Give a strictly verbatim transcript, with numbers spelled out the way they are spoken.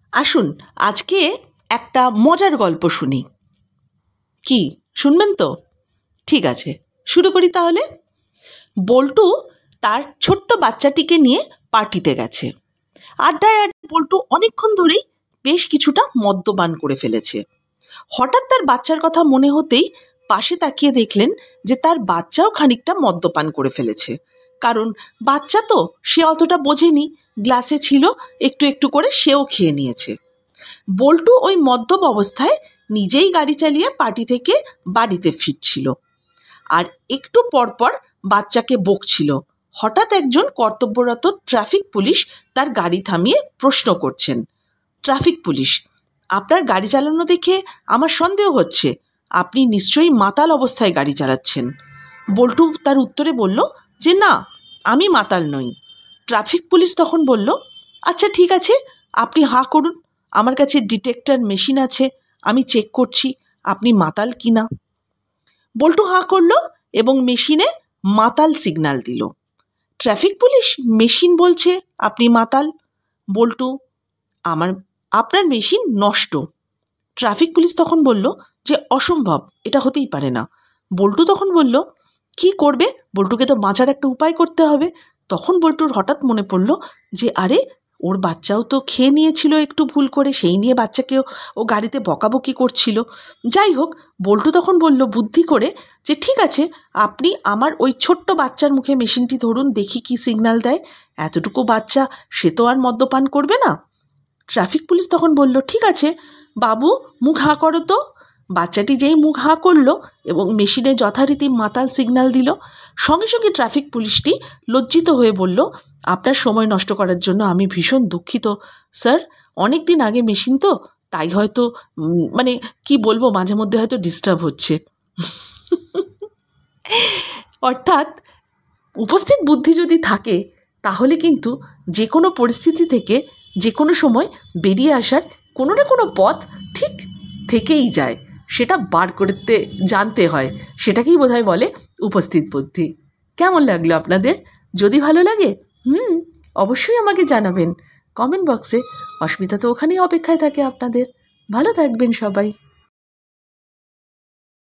আসুন আজকে একটা মজার গল্প শুনি। কি শুনবেন তো? ঠিক আছে, শুরু করি তাহলে। বল্টু তার ছোট্ট বাচ্চাটিকে নিয়ে পার্টিতে গেছে। আড্ডায় আড্ডায় বল্টু অনেকক্ষণ ধরেই বেশ কিছুটা মদ্যপান করে ফেলেছে। হঠাৎ তার বাচ্চার কথা মনে হতেই পাশে তাকিয়ে দেখলেন যে তার বাচ্চাও খানিকটা মদ্যপান করে ফেলেছে। কারণ বাচ্চা তো, সে অতটা বোঝেনি, গ্লাসে ছিল, একটু একটু করে সেও খেয়ে নিয়েছে। বল্টু ওই মদ্যপ অবস্থায় নিজেই গাড়ি চালিয়ে পার্টি থেকে বাড়িতে ফিরছিল, আর একটু পরপর বাচ্চাকে বকছিল। হঠাৎ একজন কর্তব্যরত ট্রাফিক পুলিশ তার গাড়ি থামিয়ে প্রশ্ন করছেন, ট্রাফিক পুলিশ, আপনার গাড়ি চালানো দেখে আমার সন্দেহ হচ্ছে, আপনি নিশ্চয়ই মাতাল অবস্থায় গাড়ি চালাচ্ছেন। বল্টু তার উত্তরে বলল যে না, আমি মাতাল নই। ট্রাফিক পুলিশ তখন বলল, আচ্ছা ঠিক আছে, আপনি হাঁ করুন, আমার কাছে ডিটেক্টর মেশিন আছে, আমি চেক করছি আপনি মাতাল কি না। বল্টু হাঁ করল এবং মেশিনে মাতাল সিগন্যাল দিল। ট্রাফিক পুলিশ, মেশিন বলছে আপনি মাতাল। বল্টু, আমার আপনার মেশিন নষ্ট। ট্রাফিক পুলিশ তখন বলল যে অসম্ভব, এটা হতেই পারে না। বল্টু তখন বলল, কি করবে? বল্টুকে তো বাঁচার একটা উপায় করতে হবে। তখন বল্টুর হঠাৎ মনে পড়ল যে আরে, ওর বাচ্চাও তো খেয়ে নিয়েছিল একটু ভুল করে, সেই নিয়ে বাচ্চাকেও ও গাড়িতে বকাবকি করছিল। যাই হোক, বল্টু তখন বলল বুদ্ধি করে যে ঠিক আছে, আপনি আমার ওই ছোট্ট বাচ্চার মুখে মেশিনটি ধরুন, দেখি কি সিগন্যাল দেয়। এতটুকু বাচ্চা, সে তো আর মদ্যপান করবে না। ট্রাফিক পুলিশ তখন বলল, ঠিক আছে বাবু, মুখ হাঁ করো তো। বাচ্চাটি যেই মুখ হাঁ করলো এবং মেশিনে যথারীতি মাতাল সিগন্যাল দিল, সঙ্গে সঙ্গে ট্রাফিক পুলিশটি লজ্জিত হয়ে বলল, আপনার সময় নষ্ট করার জন্য আমি ভীষণ দুঃখিত স্যার, অনেক দিন আগে মেশিন তো, তাই হয়তো মানে কি বলবো, মাঝে মধ্যে হয়তো ডিস্টার্ব হচ্ছে। অর্থাৎ উপস্থিত বুদ্ধি যদি থাকে তাহলে কিন্তু যে কোনো পরিস্থিতি থেকে যে কোনো সময় বেরিয়ে আসার কোনো না কোনো পথ ঠিক থেকেই যায়, সেটা বার করতে জানতে হয়। সেটাকেই বোধহয় বলে উপস্থিত বুদ্ধি। কেমন লাগলো আপনাদের? যদি ভালো লাগে হুম অবশ্যই আমাকে জানাবেন কমেন্ট বক্সে। অস্মিতা তো ওখানেই অপেক্ষায় থাকে আপনাদের। ভালো থাকবেন সবাই।